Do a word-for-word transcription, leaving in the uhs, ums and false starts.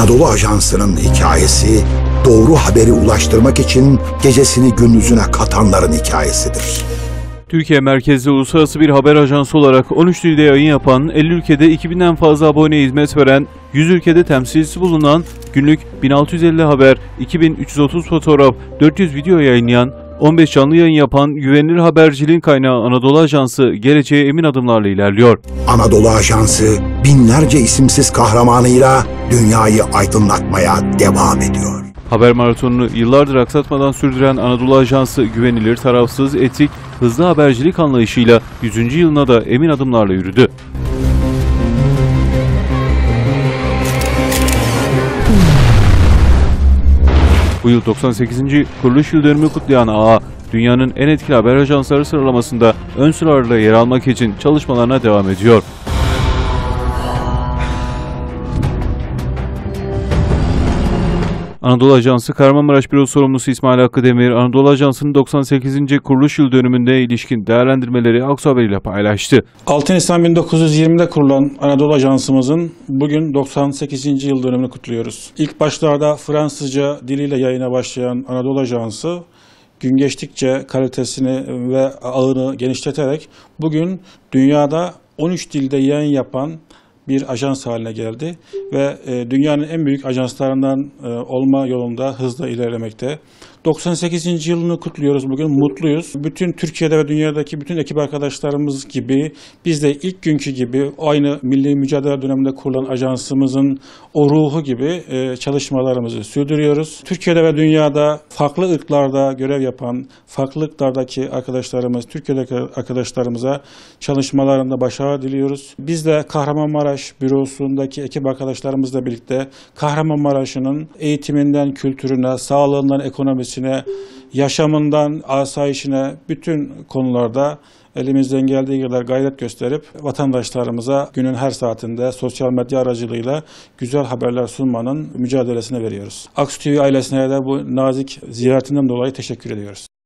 Anadolu Ajansı'nın hikayesi, doğru haberi ulaştırmak için gecesini gündüzüne katanların hikayesidir. Türkiye merkezli uluslararası bir haber ajansı olarak on üç dilde yayın yapan, elli ülkede iki binden fazla aboneye hizmet veren, yüz ülkede temsilcisi bulunan, günlük bin altı yüz elli haber, iki bin üç yüz otuz fotoğraf, dört yüz video yayınlayan, on beş canlı yayın yapan güvenilir haberciliğin kaynağı Anadolu Ajansı geleceğe emin adımlarla ilerliyor. Anadolu Ajansı binlerce isimsiz kahramanıyla dünyayı aydınlatmaya devam ediyor. Haber maratonunu yıllardır aksatmadan sürdüren Anadolu Ajansı güvenilir, tarafsız, etik, hızlı habercilik anlayışıyla yüzüncü yılına da emin adımlarla yürüdü. Bu yıl doksan sekizinci kuruluş yıl dönümü kutlayan A A, dünyanın en etkili haber ajansları sıralamasında ön sıralarda yer almak için çalışmalarına devam ediyor. Anadolu Ajansı Kahramanmaraş Büro Sorumlusu İsmail Hakkı Demir, Anadolu Ajansı'nın doksan sekizinci kuruluş yıl dönümünde ilişkin değerlendirmeleri Aksu Haber ile paylaştı. altı Nisan bin dokuz yüz yirmide kurulan Anadolu Ajansımızın bugün doksan sekizinci yıl dönümünü kutluyoruz. İlk başlarda Fransızca diliyle yayına başlayan Anadolu Ajansı, gün geçtikçe kalitesini ve ağını genişleterek bugün dünyada on üç dilde yayın yapan bir ajans haline geldi ve e, dünyanın en büyük ajanslarından e, olma yolunda hızla ilerlemekte. doksan sekizinci yılını kutluyoruz bugün, mutluyuz. Bütün Türkiye'de ve dünyadaki bütün ekip arkadaşlarımız gibi biz de ilk günkü gibi aynı milli mücadele döneminde kurulan ajansımızın o ruhu gibi e, çalışmalarımızı sürdürüyoruz. Türkiye'de ve dünyada farklı ırklarda görev yapan, farklı ırklardaki arkadaşlarımız, Türkiye'deki arkadaşlarımıza çalışmalarında başarı diliyoruz. Biz de Kahramanmaraş bürosundaki ekip arkadaşlarımızla birlikte Kahramanmaraş'ın eğitiminden kültürüne, sağlığından ekonomisine, yaşamından asayişine bütün konularda elimizden geldiği kadar gayret gösterip vatandaşlarımıza günün her saatinde sosyal medya aracılığıyla güzel haberler sunmanın mücadelesine veriyoruz. Aksu T V ailesine de bu nazik ziyaretinden dolayı teşekkür ediyoruz.